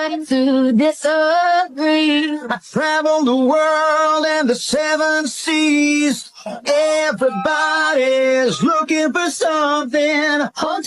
to disagree. I traveled the world and the seven seas. Everybody's looking for something.